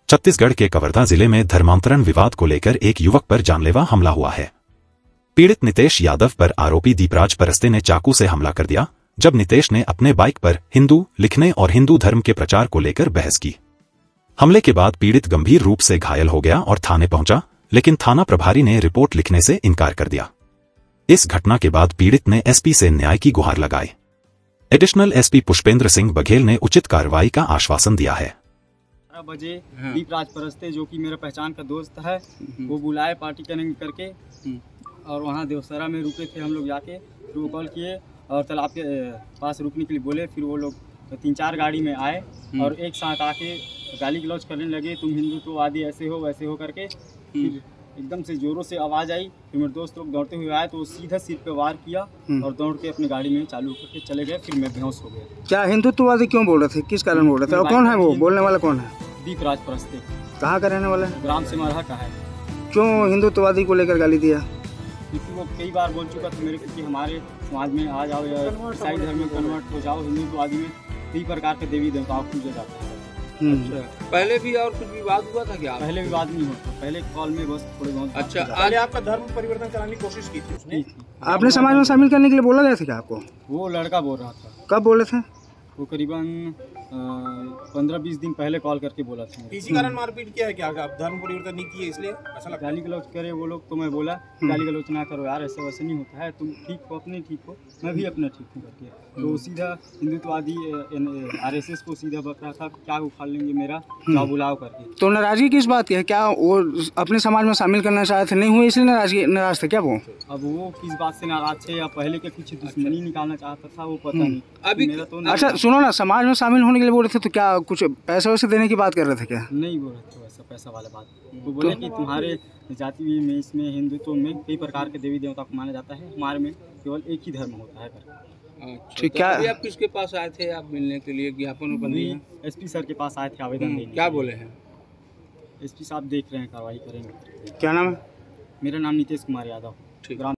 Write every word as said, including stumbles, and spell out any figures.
छत्तीसगढ़ के कवर्धा जिले में धर्मांतरण विवाद को लेकर एक युवक पर जानलेवा हमला हुआ है। पीड़ित नितेश यादव पर आरोपी दीपराज परस्ते ने चाकू से हमला कर दिया, जब नितेश ने अपने बाइक पर हिंदू लिखने और हिंदू धर्म के प्रचार को लेकर बहस की। हमले के बाद पीड़ित गंभीर रूप से घायल हो गया और थाने पहुंचा, लेकिन थाना प्रभारी ने रिपोर्ट लिखने से इनकार कर दिया। इस घटना के बाद पीड़ित ने एसपी से न्याय की गुहार लगाई। एडिशनल एसपी पुष्पेंद्र सिंह बघेल ने उचित कार्रवाई का आश्वासन दिया है। बारह बजे दीपराज परस्ते, जो कि मेरा पहचान का दोस्त है, वो बुलाए पार्टी करेंगे करके, और वहाँ देवसरा में रुके थे हम लोग जाके। फिर वो कॉल किए और तालाब के पास रुकने के लिए बोले। फिर वो लोग तो तीन चार गाड़ी में आए और एक साथ आके गाली गलौज करने लगे, तुम हिंदुत्ववादी ऐसे हो वैसे हो करके। फिर एकदम से जोरों से आवाज़ आई। फिर मेरे दोस्त लोग दौड़ते हुए आए तो वो सीधा सिर पे वार किया और दौड़ के अपनी गाड़ी में चालू करके चले गए। फिर मैं बेहोश हो गया। क्या हिंदुत्ववादी क्यों बोल रहे थे, किस कारण बोल रहे थे, और कौन है वो बोलने वाला, कौन है? दीपराज परस्ते। कहाँ का रहने वाला है? ग्राम से मरहा का है। क्यों हिंदुत्ववादी को लेकर गाली दिया? क्योंकि वो कई बार बोल चुका था मेरे, क्योंकि हमारे समाज में आ जाओ या ईसाई धर्म में कन्वर्ट हो जाओ, हिंदुत्ववादी में कई प्रकार के देवी देवताओं को पूजा जाता है। अच्छा, पहले भी और कुछ विवाद हुआ था क्या? पहले विवाद नहीं हुआ, पहले कॉल में बस थोड़े बहुत। अच्छा, आज आपका धर्म परिवर्तन कराने की कोशिश की थी उसने? आपने समाज में शामिल करने के लिए बोला गया था क्या आपको? वो लड़का बोल रहा था। कब बोले थे? वो करीबन पंद्रह बीस दिन पहले कॉल करके बोला था। इसी कारण मारपीट किया है क्या? आप धर्म परिवर्तन नहीं किए इसलिए ऐसा लगता है? गाली गलौज करे वो लोग, तो मैं बोला गाली गलौज ना करो यार, ऐसे वैसे नहीं होता है, तुम ठीक हो, अपने ठीक हो, मैं भी अपना ठीक हूँ करके। तो सीधा हिंदुत्ववादी आरएसएस को सीधा बक रहा था, क्या उखाड़ लेंगे मेरा, जाओ बुलाओ करके। तो नाराजगी किस बात की है? क्या वो अपने समाज में शामिल करना चाहते थे, नहीं हुए इसलिए नाराजगी नाराज थे क्या वो? अब वो किस बात से नाराज थे या पहले के पीछे दुश्मनी निकालना चाहता था, वो पता नहीं। अभी मेरा तो अच्छा सुनो ना, समाज में शामिल होने के लिए बोल रहे थे, तो क्या कुछ पैसे वैसे देने की बात कर रहे थे क्या? नहीं बोल रहे थे वैसा पैसा वाला बात। वो बोले कि तुम्हारे जाति में, इसमें हिंदुत्व में कई प्रकार के देवी देवता को माना जाता है, हमारे में केवल एक ही धर्म होता है करके। अच्छा, क्या अभी आप किसके पास आए थे आप मिलने के लिए? ज्ञापन एसपी सर के पास आए थे आवेदन देने। क्या बोले हैं? एसपी साहब देख रहे हैं, कार्रवाई करेंगे। क्या नाम है? मेरा नाम नीतीश कुमार यादव। ठीक। ग्राम